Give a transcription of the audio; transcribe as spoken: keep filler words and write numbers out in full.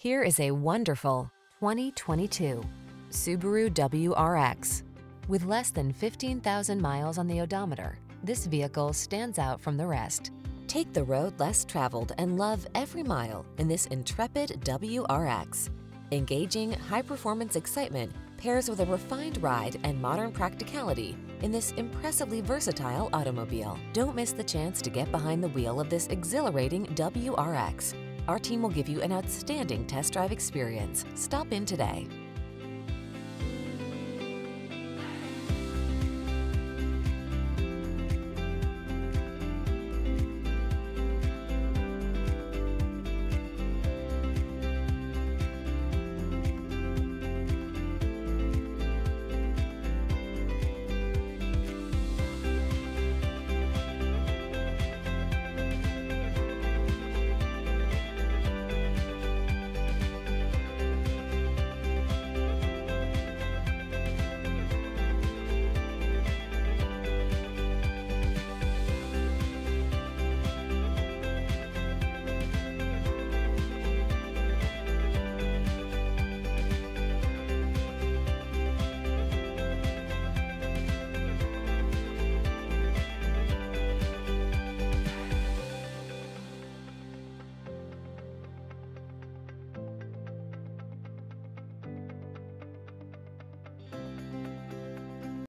Here is a wonderful twenty twenty-two Subaru W R X. With less than fifteen thousand miles on the odometer, this vehicle stands out from the rest. Take the road less traveled and love every mile in this intrepid W R X. Engaging, high-performance excitement pairs with a refined ride and modern practicality in this impressively versatile automobile. Don't miss the chance to get behind the wheel of this exhilarating W R X. Our team will give you an outstanding test drive experience. Stop in today.